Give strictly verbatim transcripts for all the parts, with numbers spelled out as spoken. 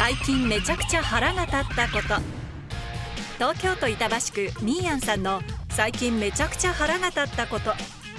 最近めちゃくちゃ腹が立ったこと。東京都板橋区みーやんさんの最近めちゃくちゃ腹が立ったこと。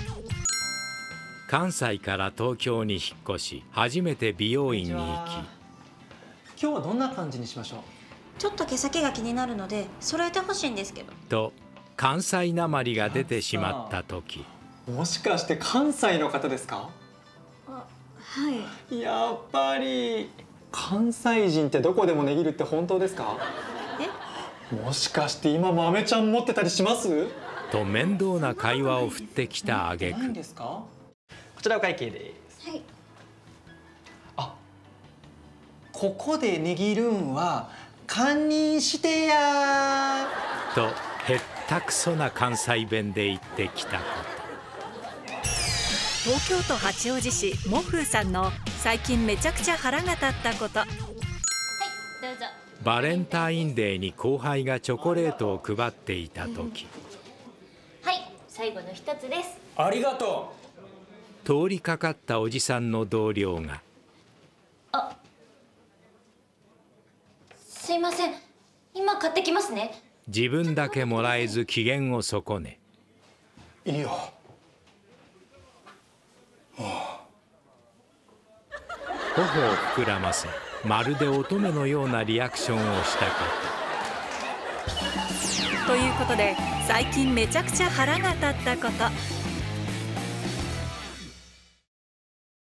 関西から東京に引っ越し、初めて美容院に行き、今日はどんな感じにしましょう。 ちょっと毛先が気になるので揃えてほしいんですけど。 と関西なまりが出てしまった時、 もしかして関西の方ですか？ あ、はい。 やっぱり関西人ってどこでも値切るって本当ですか？え？もしかして今もアメちゃん持ってたりします？ と面倒な会話を振ってきた挙句、 こちらお会計です。 はい。 あ、ここで値切るんは堪忍してやとへったくそな関西弁で言ってきたこと。 東京都八王子市もふうさんの最近めちゃくちゃ腹が立ったこと。 はい、どうぞ。 バレンタインデーに後輩がチョコレートを配っていた時、 はい、最後の一つです。 ありがと通りかかったおじさんの同僚が、 あ、すいません、今買ってきますね。 自分だけもらえず機嫌を損ね、 いいよ。 頬を膨らませ、まるで乙女のようなリアクションをしたこと。ということで最近めちゃくちゃ腹が立ったこと。